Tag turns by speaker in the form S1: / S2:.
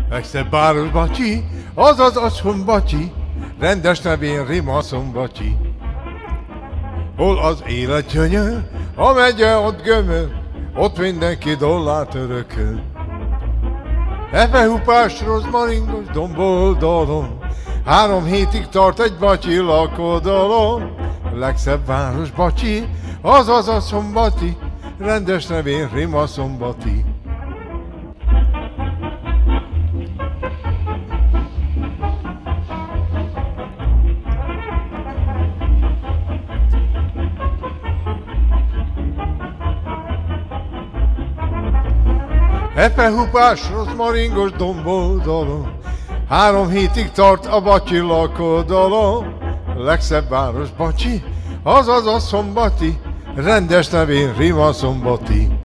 S1: Legszebb város Batyi, azaz a Batyi, rendes nevén rima Szombati. Hol az élet gyönyör, a megye ott gömör, ott mindenki dollárt örököl. Efehupás, rozmaringos domboldalon, 3 hétig tart egy Batyi lakodalom. Legszebb város Batyi, azaz a Szombati, rendes nevén rima Szombati. Efehupás, rozmaringos domboldalon, 3 hétig tart a Batyi lakodalom. Legszebb város Batyi, azaz a Szombati, rendes nevén rima Szombati.